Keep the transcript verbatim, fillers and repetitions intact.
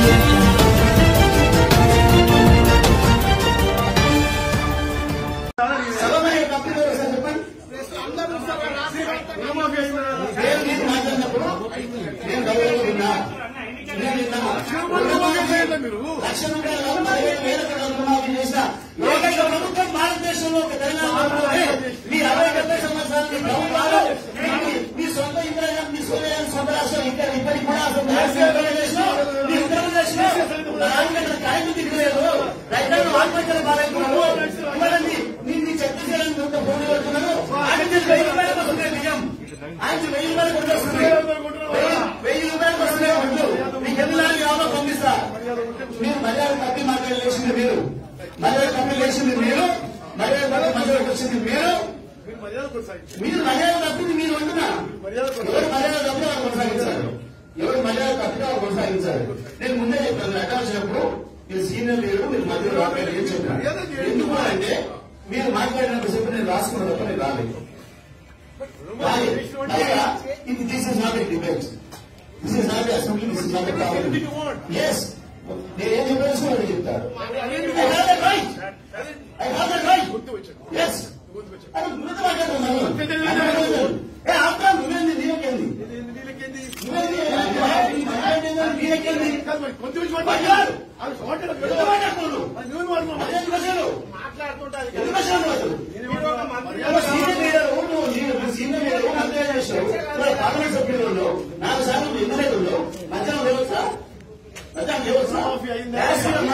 లక్షల వేల రుణమాఫీ చేసిన ఏకైక ప్రభుత్వం భారతదేశంలో తెలంగాణలోనే మీ అరవై డెబ్బై సంవత్సరాలు మీ ప్రభుత్వాలు మీ సొంత ఇంద్రజం మీ సోదరు సొంత రాష్ట్రం ఇక్కడ ఇప్పటికి కూడా మీ ఉత్తరప్రదేశ్ లో కరెంటు దిగలేదు రైతులను ఆత్మహత్యలు పాలవుతున్నారు ఇవ్వండి మీ ఛత్తీస్గఢ్ ఫోన్ పెడుతున్నారు ఆయన వెయ్యి రూపాయలకు వస్తున్నాయి నిజం ఆయన వెయ్యి రూపాయలకు వస్తున్నాయి వెయ్యి రూపాయలకు వస్తున్నాయి మీకు ఎన్ని కావాలో పంపిస్తా మీరు మర్యాద తప్పి మాట్లాడలేసింది మీరు మర్యాద తప్పి లేచింది మీరు మర్యాద తప్పి మధ్యలోకి వచ్చింది మీరు మీరు మర్యాద తప్పింది మీరు అంటున్నా ఎవరు మర్యాద తప్పి వాళ్ళు కొనసాగించారు ఎవరు మర్యాద తప్పితే వాళ్ళు కొనసాగించారు నేను ముందే చెప్పాను లెక్క వచ్చినప్పుడు మీరు సీనియర్ లీడర్ మీరు మధ్యలో రాలేదు ఏం చెప్పారు ఎందుకు అంటే మీరు మాట్లాడినప్పుడు చెప్పి నేను రాసుకున్న తప్ప నేను రాలేదు ఇది this is not a debate this is not assembly this is not a parliament ఎస్ నేనేం చెప్పేసి వాళ్ళు చెప్తారు గుర్తు మాట్లాడుతున్నాను నువ్వేంది నీలకేంది నీలకేంది సీనియర్ లీడర్ పార్లమెంట్ సభ్యులు నాలుగు సార్లు ఎమ్మెల్యేలు మధ్యాహ్నం లేవచ్చా మధ్యాహ్నం లేవచ్చా